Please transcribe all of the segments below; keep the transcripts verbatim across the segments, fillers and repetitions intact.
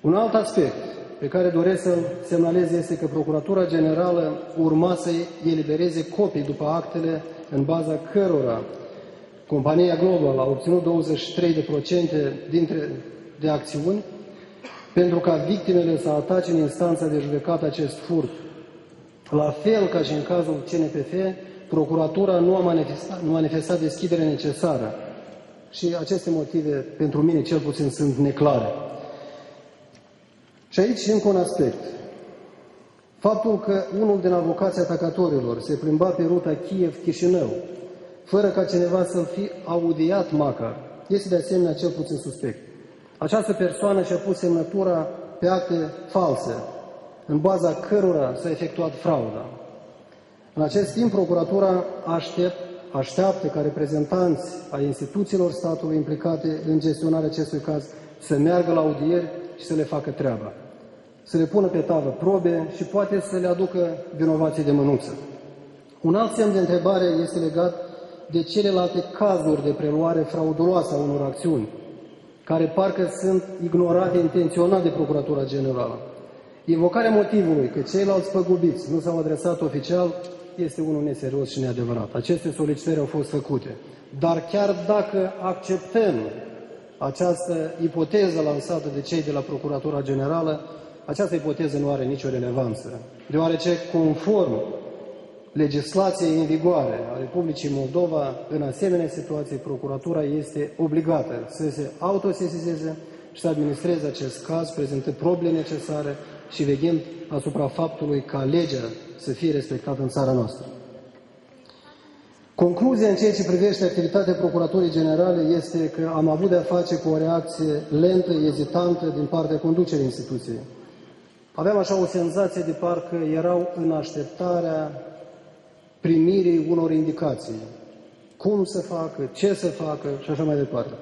Un alt aspect pe care doresc să-l semnalez este că Procuratura Generală urma să elibereze copii după actele în baza cărora compania Global a obținut douăzeci și trei la sută dintre de acțiuni, pentru ca victimele să atace în instanța de judecată acest furt. La fel ca și în cazul C N P F, Procuratura nu a manifestat, nu a manifestat deschiderea necesară și aceste motive, pentru mine cel puțin, sunt neclare. Și aici încă un aspect. Faptul că unul din avocații atacatorilor se plimba pe ruta Kiev-Chișinău, fără ca cineva să-l fi audiat măcar, este de asemenea cel puțin suspect. Această persoană și-a pus semnătura pe acte false, în baza cărora s-a efectuat frauda. În acest timp, Procuratura aștept, așteaptă ca reprezentanți ai instituțiilor statului implicate în gestionarea acestui caz să meargă la audieri și să le facă treaba. Să le pună pe tavă probe și poate să le aducă vinovații de mânuță. Un alt semn de întrebare este legat de celelalte cazuri de preluare frauduloasă a unor acțiuni, care parcă sunt ignorate intenționat de Procuratura Generală. Invocarea motivului că ceilalți păgubiți nu s-au adresat oficial este unul neserios și neadevărat. Aceste solicitări au fost făcute. Dar chiar dacă acceptăm această ipoteză lansată de cei de la Procuratura Generală, această ipoteză nu are nicio relevanță, deoarece, conform legislației în vigoare a Republicii Moldova, în asemenea situații, Procuratura este obligată să se autosesizeze și să administreze acest caz, prezentând probele necesare și veghând asupra faptului ca legea să fie respectată în țara noastră. Concluzia în ceea ce privește activitatea Procuraturii Generale este că am avut de-a face cu o reacție lentă, ezitantă din partea conducerii instituției. Aveam așa o senzație de parcă erau în așteptarea primirii unor indicații. Cum să facă, ce să facă și așa mai departe.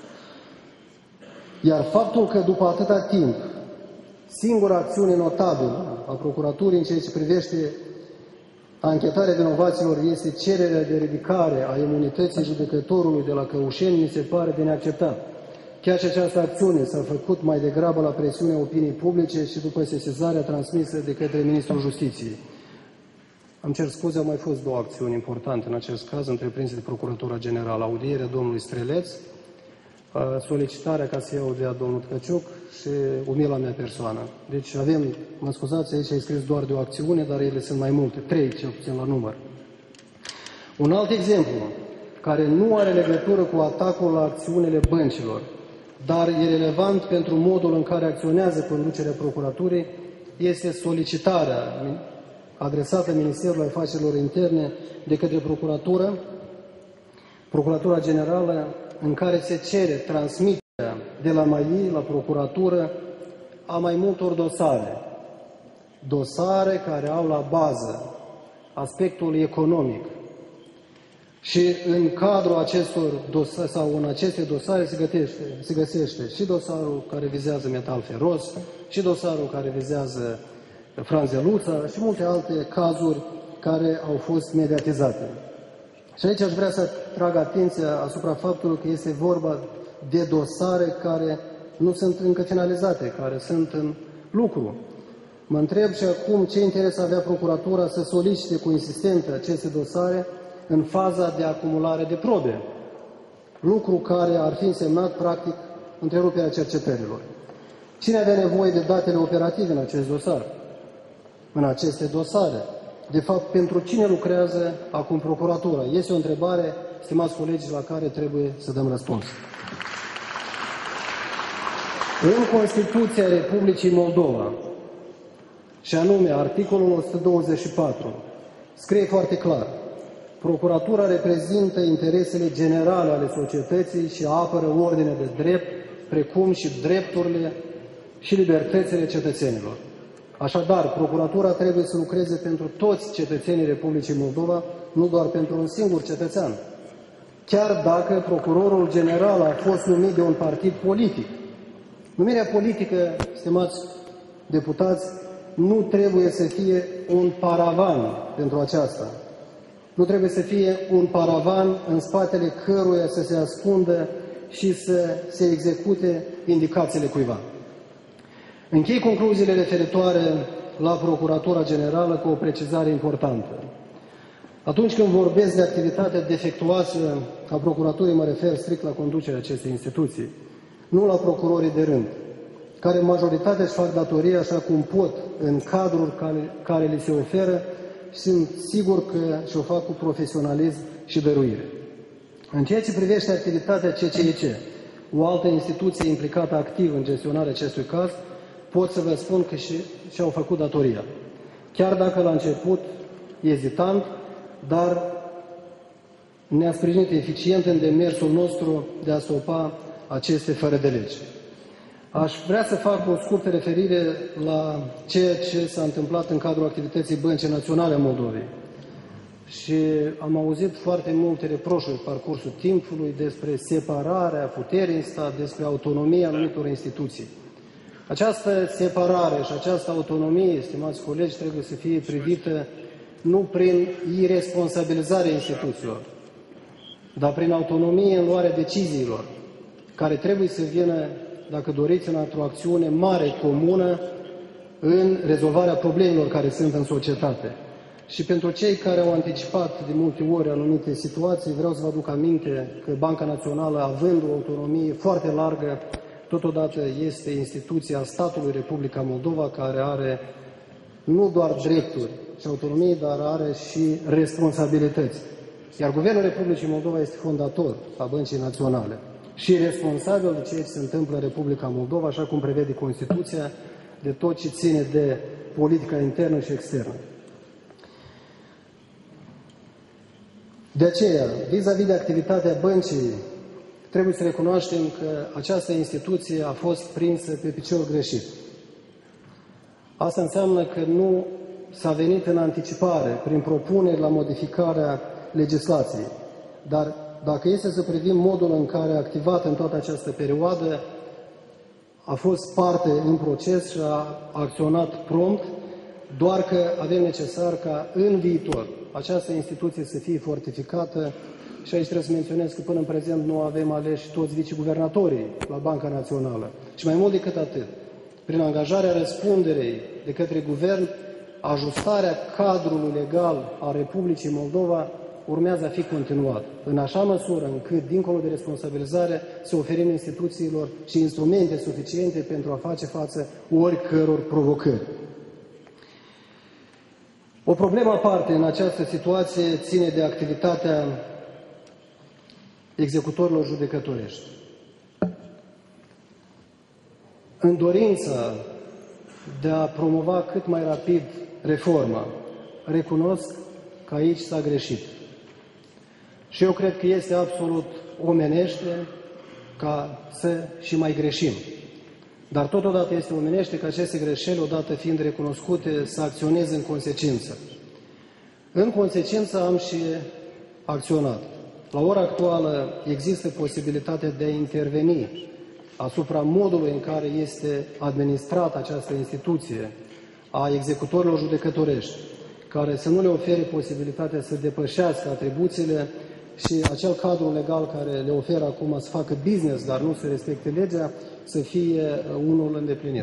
Iar faptul că după atâta timp, singura acțiune notabilă a Procuraturii în ceea ce privește anchetarea vinovaților este cererea de ridicare a imunității judecătorului de la Căușeni, mi se pare de neacceptat. Chiar și această acțiune s-a făcut mai degrabă la presiunea opiniei publice și după sesizarea transmisă de către Ministrul Justiției. Îmi cer scuze, au mai fost două acțiuni importante în acest caz, întreprinse de Procuratura Generală. Audierea domnului Streleț, solicitarea ca să iau de a domnul Tkăciuc și umila mea persoană. Deci avem, mă scuzați, aici ai scris doar de o acțiune, dar ele sunt mai multe, trei cel puțin la număr. Un alt exemplu, care nu are legătură cu atacul la acțiunile băncilor, dar e relevant pentru modul în care acționează conducerea Procuraturii, este solicitarea adresată Ministerului Afacerilor Interne de către Procuratură, Procuratura Generală, în care se cere transmiterea de la M A I la Procuratură a mai multor dosare. Dosare care au la bază aspectul economic. Și în cadrul acestor dosare, sau în aceste dosare se, gătește, se găsește și dosarul care vizează metal feros, și dosarul care vizează franzeluța și multe alte cazuri care au fost mediatizate. Și aici aș vrea să trag atenția asupra faptului că este vorba de dosare care nu sunt încă finalizate, care sunt în lucru. Mă întreb și acum ce interes avea Procuratura să solicite cu insistență aceste dosare în faza de acumulare de probe, lucru care ar fi însemnat, practic, întreruperea cercetărilor. Cine avea nevoie de datele operative în acest dosar? În aceste dosare? De fapt, pentru cine lucrează acum Procuratura? Este o întrebare, stimați colegi, la care trebuie să dăm răspuns. În Constituția Republicii Moldova, și anume articolul o sută douăzeci și patru, scrie foarte clar: Procuratura reprezintă interesele generale ale societății și apără ordinea de drept, precum și drepturile și libertățile cetățenilor. Așadar, Procuratura trebuie să lucreze pentru toți cetățenii Republicii Moldova, nu doar pentru un singur cetățean. Chiar dacă procurorul general a fost numit de un partid politic. Numirea politică, stimați deputați, nu trebuie să fie un paravan pentru aceasta. Nu trebuie să fie un paravan în spatele căruia să se ascundă și să se execute indicațiile cuiva. Închei concluziile referitoare la Procuratura Generală cu o precizare importantă. Atunci când vorbesc de activitatea defectuoasă a Procuraturii, mă refer strict la conducerea acestei instituții, nu la procurorii de rând, care majoritatea își fac datoria așa cum pot în cadrul care, care li se oferă și sunt sigur că și-o fac cu profesionalism și dăruire. În ceea ce privește activitatea C C I C, o altă instituție implicată activ în gestionarea acestui caz, pot să vă spun că și, și-au făcut datoria. Chiar dacă la început, ezitant, dar ne-a sprijinit eficient în demersul nostru de a stopa aceste fără de lege. Aș vrea să fac o scurtă referire la ceea ce s-a întâmplat în cadrul activității Băncii Naționale a Moldovei. Și am auzit foarte multe reproșuri pe parcursul timpului despre separarea puterii în stat, despre autonomia anumitor instituții. Această separare și această autonomie, stimați colegi, trebuie să fie privită nu prin irresponsabilizarea instituțiilor, dar prin autonomie în luarea deciziilor, care trebuie să vină, dacă doriți, într-o acțiune mare, comună, în rezolvarea problemelor care sunt în societate. Și pentru cei care au anticipat de multe ori anumite situații, vreau să vă aduc aminte că Banca Națională, având o autonomie foarte largă, totodată este instituția statului Republica Moldova, care are nu doar drepturi și autonomie, dar are și responsabilități. Iar Guvernul Republicii Moldova este fondator a Băncii Naționale și responsabil de ceea ce se întâmplă în Republica Moldova, așa cum prevede Constituția, de tot ce ține de politica internă și externă. De aceea, vis-a-vis de activitatea băncii, trebuie să recunoaștem că această instituție a fost prinsă pe picior greșit. Asta înseamnă că nu s-a venit în anticipare prin propuneri la modificarea legislației. Dar dacă este să privim modul în care a activat în toată această perioadă, a fost parte în proces și a acționat prompt, doar că avem necesar ca în viitor această instituție să fie fortificată și aici trebuie să menționez că până în prezent nu avem aleși toți viceguvernatorii la Banca Națională. Și mai mult decât atât, prin angajarea răspunderei de către guvern, ajustarea cadrului legal a Republicii Moldova urmează a fi continuat, în așa măsură încât, dincolo de responsabilizare, să oferim instituțiilor și instrumente suficiente pentru a face față oricăror provocări. O problemă aparte în această situație ține de activitatea executorilor judecătorești. În dorința de a promova cât mai rapid reforma, recunosc că aici s-a greșit. Și eu cred că este absolut omenește ca să și mai greșim. Dar totodată este omenește ca aceste greșeli, odată fiind recunoscute, să acționeze în consecință. În consecință am și acționat. La ora actuală există posibilitatea de a interveni asupra modului în care este administrată această instituție a executorilor judecătorești, care să nu le ofere posibilitatea să depășească atribuțiile și acel cadru legal care le oferă acum să facă business, dar nu să respecte legea, să fie unul îndeplinit.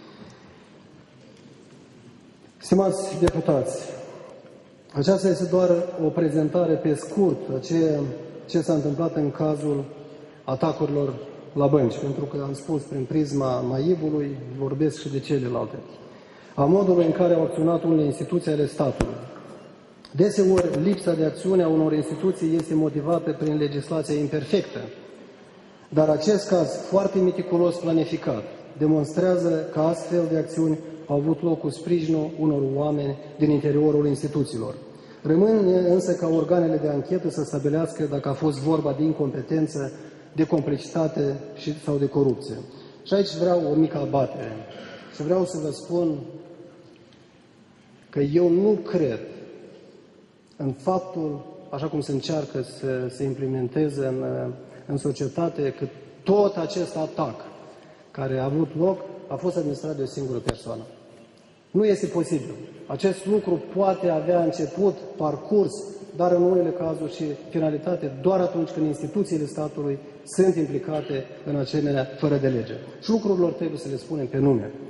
Stimați deputați, aceasta este doar o prezentare pe scurt a ceea ce s-a întâmplat în cazul atacurilor la bănci, pentru că am spus prin prisma Maibului, vorbesc și de celelalte, a modului în care au acționat unele instituții ale statului. Deseori, lipsa de acțiune a unor instituții este motivată prin legislația imperfectă, dar acest caz, foarte meticulos planificat, demonstrează că astfel de acțiuni au avut loc cu sprijinul unor oameni din interiorul instituțiilor. Rămâne însă ca organele de anchetă să stabilească dacă a fost vorba de incompetență, de complicitate și, sau de corupție. Și aici vreau o mică abatere. Și vreau să vă spun că eu nu cred în faptul, așa cum se încearcă să se implementeze în, în societate, că tot acest atac care a avut loc a fost administrat de o singură persoană. Nu este posibil. Acest lucru poate avea început, parcurs, dar în unele cazuri și finalitate doar atunci când instituțiile statului sunt implicate în asemenea fără de lege. Și lucrurilor trebuie să le spunem pe nume.